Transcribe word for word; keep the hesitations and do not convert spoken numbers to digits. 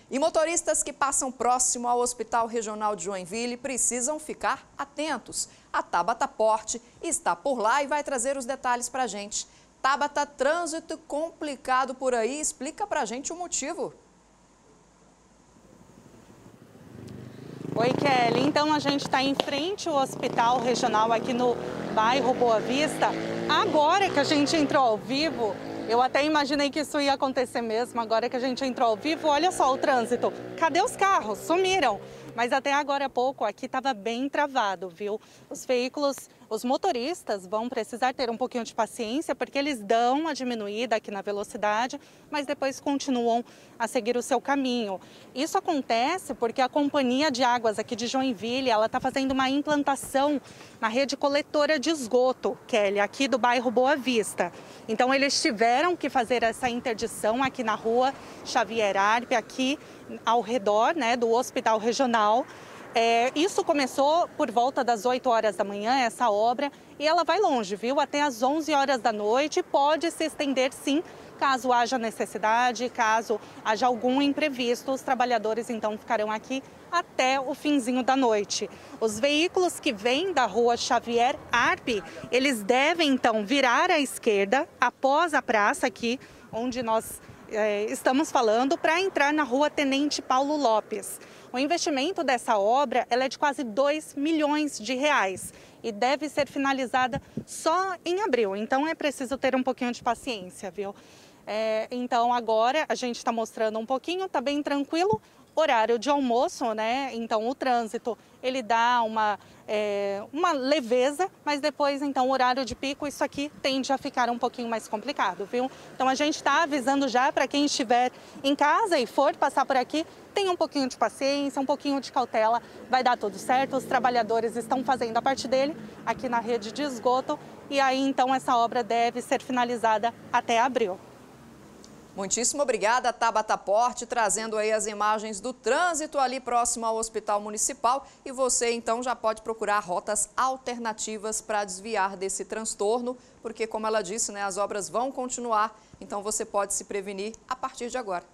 E motoristas que passam próximo ao Hospital Regional de Joinville precisam ficar atentos. A Tabata Porte está por lá e vai trazer os detalhes para a gente. Tabata, trânsito complicado por aí, explica para a gente o motivo. Oi, Kelly. Então a gente está em frente ao Hospital Regional aqui no bairro Boa Vista. Agora que a gente entrou ao vivo, eu até imaginei que isso ia acontecer mesmo. Agora que a gente entrou ao vivo, olha só o trânsito. Cadê os carros? Sumiram. Mas até agora há pouco aqui estava bem travado, viu? Os veículos, os motoristas vão precisar ter um pouquinho de paciência, porque eles dão uma diminuída aqui na velocidade, mas depois continuam a seguir o seu caminho. Isso acontece porque a Companhia de Águas aqui de Joinville, ela está fazendo uma implantação na rede coletora de esgoto, Kelly, aqui do bairro Boa Vista. Então eles tiveram que fazer essa interdição aqui na rua Xavier Arpe, aqui ao redor, né, do Hospital Regional. É, isso começou por volta das oito horas da manhã, essa obra, e ela vai longe, viu? Até às onze horas da noite, pode se estender sim, caso haja necessidade, caso haja algum imprevisto, os trabalhadores então ficarão aqui até o finzinho da noite. Os veículos que vêm da rua Xavier Arpe, eles devem então virar à esquerda, após a praça aqui, onde nós é, estamos falando, para entrar na rua Tenente Paulo Lopes. O investimento dessa obra ela é de quase dois milhões de reais e deve ser finalizada só em abril, então é preciso ter um pouquinho de paciência, viu? É, então agora a gente está mostrando um pouquinho, está bem tranquilo, horário de almoço, né? Então o trânsito ele dá uma, é, uma leveza, mas depois então horário de pico isso aqui tende a ficar um pouquinho mais complicado, viu? Então a gente está avisando já para quem estiver em casa e for passar por aqui, tenha um pouquinho de paciência, um pouquinho de cautela, vai dar tudo certo. Os trabalhadores estão fazendo a parte dele aqui na rede de esgoto e aí então essa obra deve ser finalizada até abril. Muitíssimo obrigada, Tabata Porte, trazendo aí as imagens do trânsito ali próximo ao Hospital Municipal. E você, então, já pode procurar rotas alternativas para desviar desse transtorno, porque, como ela disse, né, as obras vão continuar, então você pode se prevenir a partir de agora.